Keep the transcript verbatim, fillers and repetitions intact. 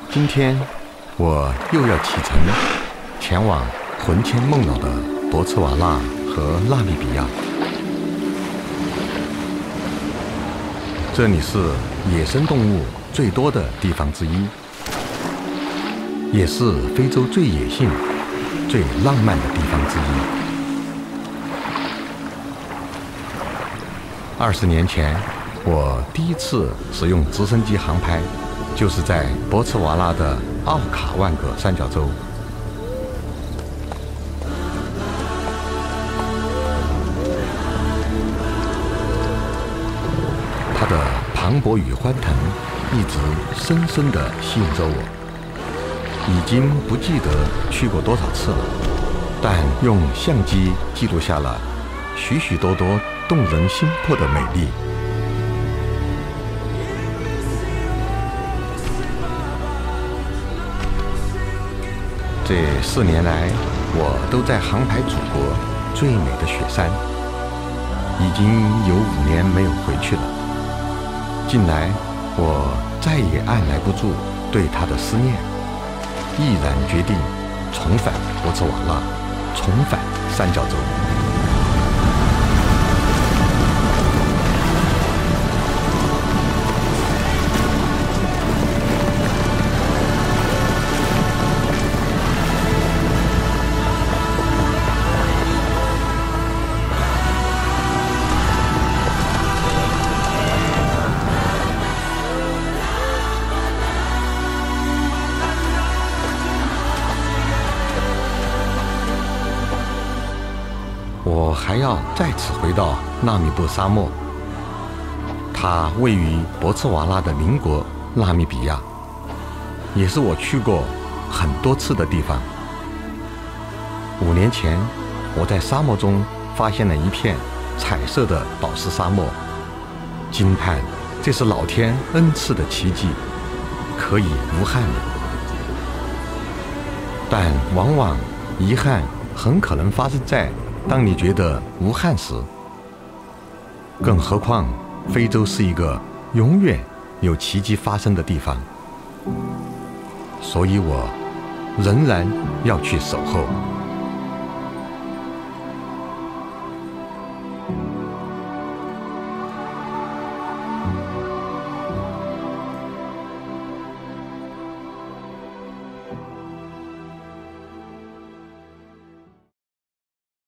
今天我又要启程，前往魂牵梦绕的博茨瓦纳和纳米比亚。这里是野生动物最多的地方之一，也是非洲最野性、最浪漫的地方之一。二十年前，我第一次使用直升机航拍，就是在博茨瓦纳的奥卡万格三角洲。它的磅礴与欢腾一直深深地吸引着我。已经不记得去过多少次了，但用相机记录下了许许多多动人心魄的美丽。这四年来，我都在航拍祖国最美的雪山，已经有五年没有回去了。近来，我再也按捺不住对它的思念，毅然决定重返博茨瓦纳，重返三角洲。我还要再次回到纳米布沙漠，它位于博茨瓦纳的邻国纳米比亚，也是我去过很多次的地方。五年前，我在沙漠中发现了一片彩色的宝石沙漠，惊叹这是老天恩赐的奇迹，可以无憾的。但往往遗憾很可能发生在当你觉得无憾时，更何况非洲是一个永远有奇迹发生的地方，所以我仍然要去守候。